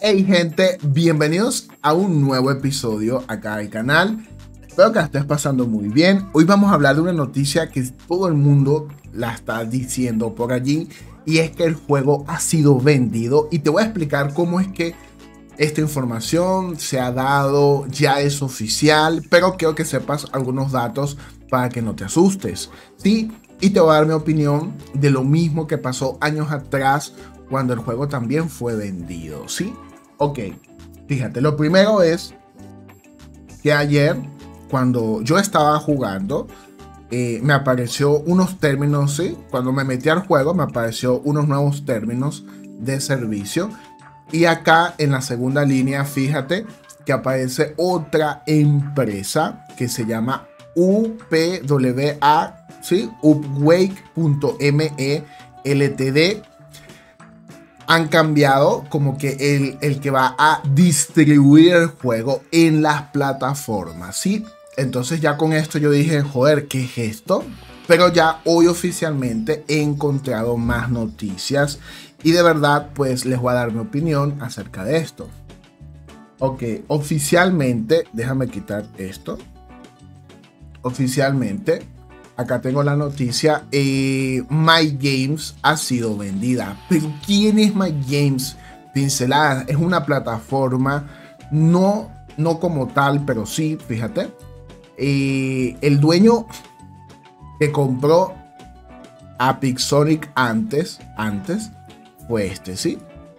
Hey gente, bienvenidos a un nuevo episodio acá del canal. Espero que la estés pasando muy bien. Hoy vamos a hablar de una noticia que todo el mundo la está diciendo por allí, y es que el juego ha sido vendido, y te voy a explicar cómo es que esta información se ha dado, ya es oficial, pero quiero que sepas algunos datos para que no te asustes, ¿sí? Y te voy a dar mi opinión de lo mismo que pasó años atrás cuando el juego también fue vendido, ¿sí? Ok, fíjate, lo primero es que ayer, cuando yo estaba jugando, me apareció unos términos, ¿sí? Cuando me metí al juego me apareció unos nuevos términos de servicio. Y acá en la segunda línea, fíjate que aparece otra empresa que se llama UPWA, ¿sí? Upwake.me Ltd. Han cambiado como que el que va a distribuir el juego en las plataformas, ¿sí? Entonces ya con esto yo dije, joder, ¿qué es esto? Pero ya hoy oficialmente he encontrado más noticias y de verdad pues les voy a dar mi opinión acerca de esto. Ok, oficialmente, déjame quitar esto. Oficialmente, acá tengo la noticia, My Games ha sido vendida. ¿Pero quién es My Games? Pinceladas, es una plataforma, no como tal, pero sí, fíjate. El dueño que compró a Pixonic antes fue este, ¿sí?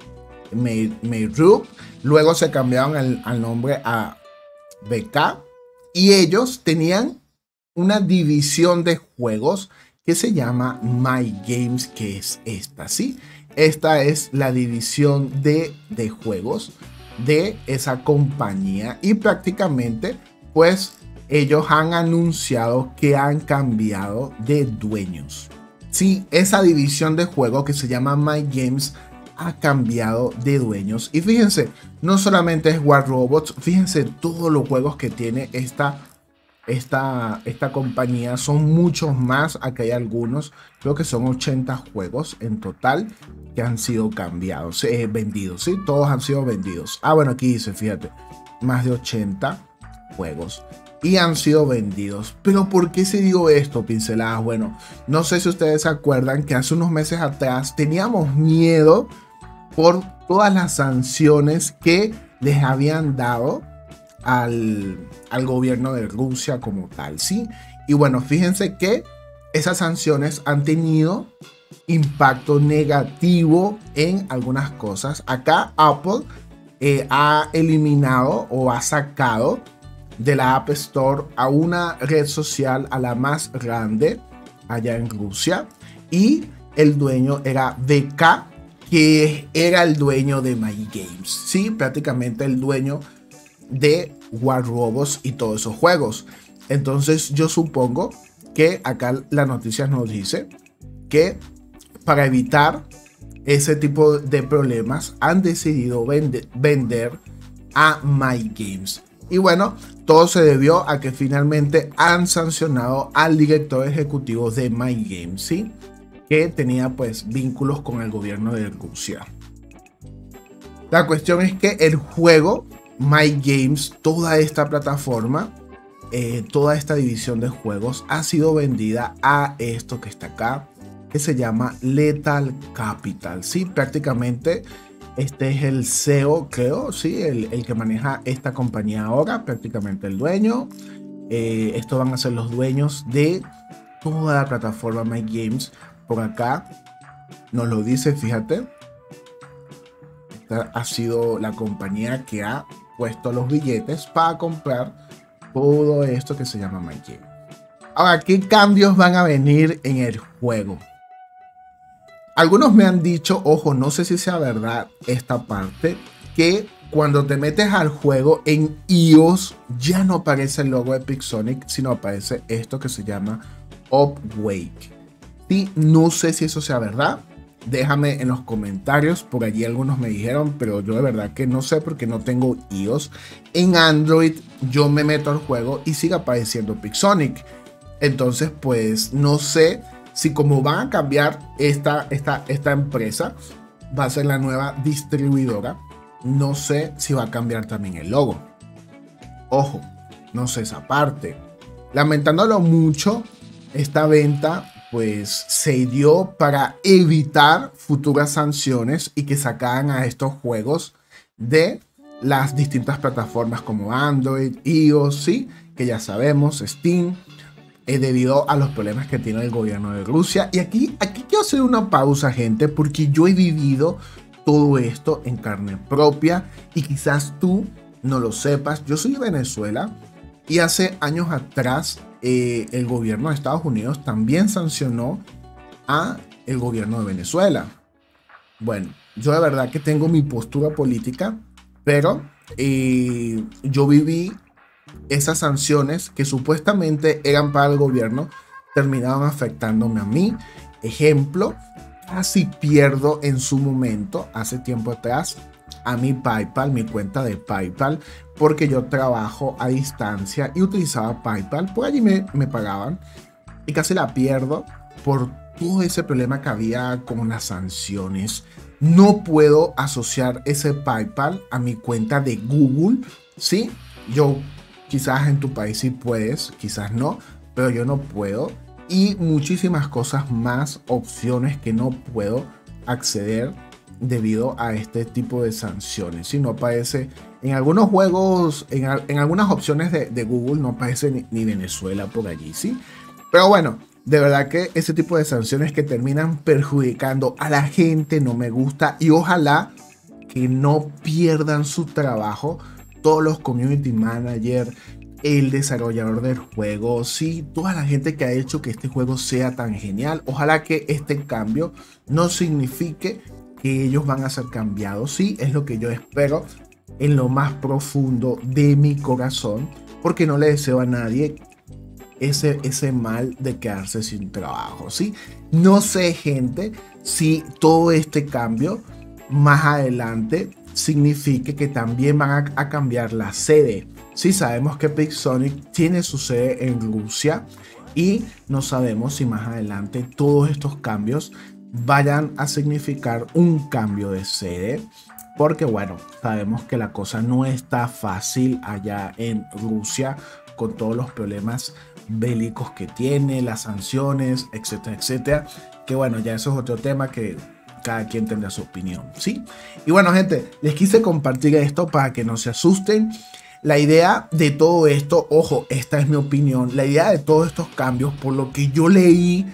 Mayrup. Luego se cambiaron al nombre a BK, y ellos tenían una división de juegos que se llama My Games, que es esta, ¿sí? Esta es la división de juegos de esa compañía, y prácticamente pues ellos han anunciado que han cambiado de dueños. Sí, esa división de juego que se llama My Games ha cambiado de dueños. Y fíjense, no solamente es War Robots, fíjense todos los juegos que tiene esta compañía, son muchos más. Aquí hay algunos, creo que son 80 juegos en total que han sido cambiados, vendidos, ¿sí? Todos han sido vendidos. Ah, bueno, aquí dice, fíjate, más de 80 juegos y han sido vendidos. Pero ¿por qué se dio esto, pinceladas? Bueno, no sé si ustedes se acuerdan que hace unos meses atrás teníamos miedo por todas las sanciones que les habían dado al gobierno de Rusia como tal, ¿sí? Y bueno, fíjense que esas sanciones han tenido impacto negativo en algunas cosas. Acá Apple ha eliminado o ha sacado de la App Store a una red social, a la más grande allá en Rusia, y el dueño era BK, que era el dueño de My Games, ¿sí? Prácticamente el dueño de War Robots y todos esos juegos. Entonces yo supongo que acá la noticia nos dice que para evitar ese tipo de problemas han decidido vender a My Games. Y bueno, todo se debió a que finalmente han sancionado al director ejecutivo de My Games, ¿sí? Que tenía pues vínculos con el gobierno de Rusia. La cuestión es que el juego My Games, toda esta plataforma, toda esta división de juegos ha sido vendida a esto que está acá, que se llama Lethal Capital, ¿sí? Prácticamente este es el CEO, creo, ¿sí? El que maneja esta compañía ahora, prácticamente el dueño. Estos van a ser los dueños de toda la plataforma My Games. Por acá nos lo dice, fíjate. Esta ha sido la compañía que ha puesto los billetes para comprar todo esto que se llama My Games. Ahora, ¿qué cambios van a venir en el juego? Algunos me han dicho, ojo, no sé si sea verdad esta parte, que cuando te metes al juego en iOS ya no aparece el logo de Pixonic, sino aparece esto que se llama Upwake. Y no sé si eso sea verdad. Déjame en los comentarios, por allí algunos me dijeron, pero yo de verdad que no sé porque no tengo iOS. En Android yo me meto al juego y sigue apareciendo Pixonic. Entonces pues no sé si como van a cambiar esta empresa, va a ser la nueva distribuidora, no sé si va a cambiar también el logo. Ojo, no sé esa parte. Lamentándolo mucho, esta venta pues se dio para evitar futuras sanciones y que sacaran a estos juegos de las distintas plataformas como Android, iOS, ¿sí? Que ya sabemos, Steam, debido a los problemas que tiene el gobierno de Rusia. Y aquí quiero hacer una pausa, gente, porque yo he vivido todo esto en carne propia y quizás tú no lo sepas. Yo soy de Venezuela y hace años atrás el gobierno de Estados Unidos también sancionó a el gobierno de Venezuela. Bueno, yo de verdad que tengo mi postura política, pero yo viví esas sanciones que supuestamente eran para el gobierno, terminaban afectándome a mí. Ejemplo, casi pierdo en su momento, hace tiempo atrás, a mi PayPal, mi cuenta de PayPal, porque yo trabajo a distancia y utilizaba PayPal. Por allí me pagaban y casi la pierdo por todo ese problema que había con las sanciones. No puedo asociar ese PayPal a mi cuenta de Google, ¿sí? Yo quizás en tu país sí puedes, quizás no, pero yo no puedo. Y muchísimas cosas más, opciones que no puedo acceder debido a este tipo de sanciones. Si no aparece en algunos juegos, en algunas opciones de Google no aparece ni Venezuela por allí, ¿sí? Pero bueno, de verdad que ese tipo de sanciones que terminan perjudicando a la gente no me gusta, y ojalá que no pierdan su trabajo todos los community managers, el desarrollador del juego, sí, toda la gente que ha hecho que este juego sea tan genial. Ojalá que este cambio no signifique que ellos van a ser cambiados. Sí, es lo que yo espero en lo más profundo de mi corazón, porque no le deseo a nadie ese mal de quedarse sin trabajo, ¿sí? No sé, gente, si todo este cambio más adelante signifique que también van a cambiar la sede. Sí, sabemos que Pixonic tiene su sede en Rusia y no sabemos si más adelante todos estos cambios vayan a significar un cambio de sede, porque bueno, sabemos que la cosa no está fácil allá en Rusia con todos los problemas bélicos que tiene, las sanciones, etcétera, etcétera, que bueno, ya eso es otro tema que cada quien tendrá su opinión, ¿sí? Y bueno, gente, les quise compartir esto para que no se asusten. La idea de todo esto, ojo, esta es mi opinión, la idea de todos estos cambios, por lo que yo leí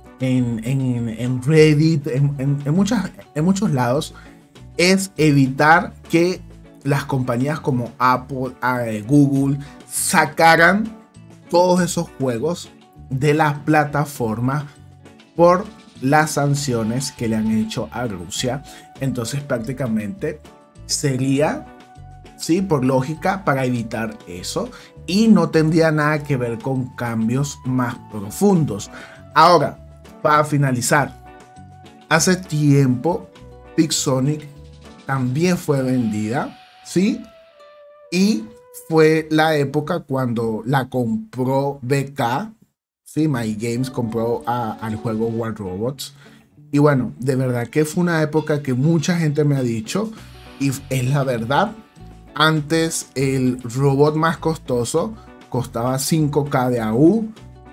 en Reddit, en muchos lados, es evitar que las compañías como Apple, Google, sacaran todos esos juegos de las plataformas por las sanciones que le han hecho a Rusia. Entonces prácticamente sería, sí, por lógica, para evitar eso, y no tendría nada que ver con cambios más profundos. Ahora, para finalizar, hace tiempo Pixonic también fue vendida, ¿sí? Y fue la época cuando la compró BK, ¿sí? My Games compró al juego War Robots. Y bueno, de verdad que fue una época que mucha gente me ha dicho, y es la verdad. Antes el robot más costoso costaba 5K de AU,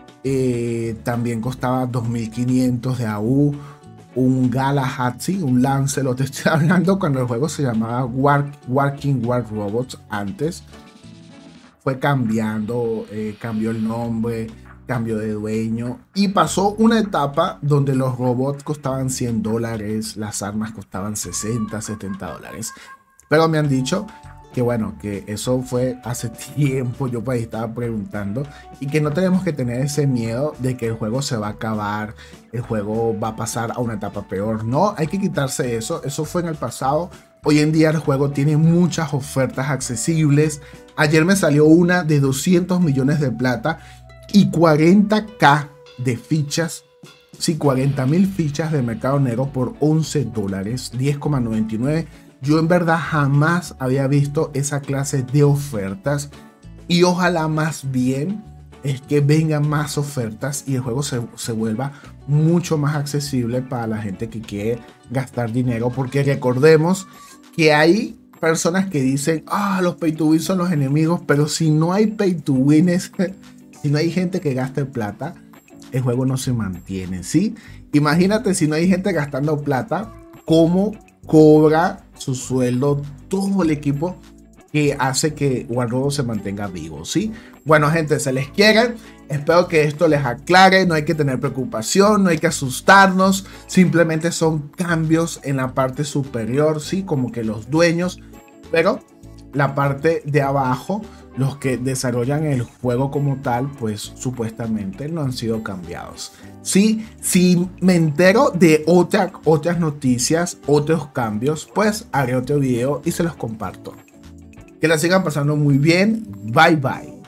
también costaba 2500 de AU. Un Galahad, un Lancelot, estoy hablando cuando el juego se llamaba Working War Robots. Antes fue cambiando, cambió el nombre, cambio de dueño, y pasó una etapa donde los robots costaban $100, las armas costaban 60, 70 dólares. Pero me han dicho que bueno, que eso fue hace tiempo, yo pues estaba preguntando, y que no tenemos que tener ese miedo de que el juego se va a acabar, el juego va a pasar a una etapa peor. No, hay que quitarse eso fue en el pasado. Hoy en día el juego tiene muchas ofertas accesibles. Ayer me salió una de 200 millones de plata y 40K de fichas, sí, 40.000 fichas de mercado negro por $11, 10,99. Yo en verdad jamás había visto esa clase de ofertas, y ojalá más bien es que vengan más ofertas y el juego se vuelva mucho más accesible para la gente que quiere gastar dinero, porque recordemos que hay personas que dicen, los pay to win son los enemigos, pero si no hay pay to win, si no hay gente que gaste plata, el juego no se mantiene, ¿sí? Imagínate si no hay gente gastando plata, ¿cómo cobra su sueldo todo el equipo que hace que War Robot se mantenga vivo, ¿sí? Bueno, gente, se les quiere. Espero que esto les aclare. No hay que tener preocupación, no hay que asustarnos. Simplemente son cambios en la parte superior, ¿sí? Como que los dueños. Pero la parte de abajo, los que desarrollan el juego como tal, pues supuestamente no han sido cambiados. Sí, si me entero de otras noticias, otros cambios, pues haré otro video y se los comparto. Que la sigan pasando muy bien. Bye bye.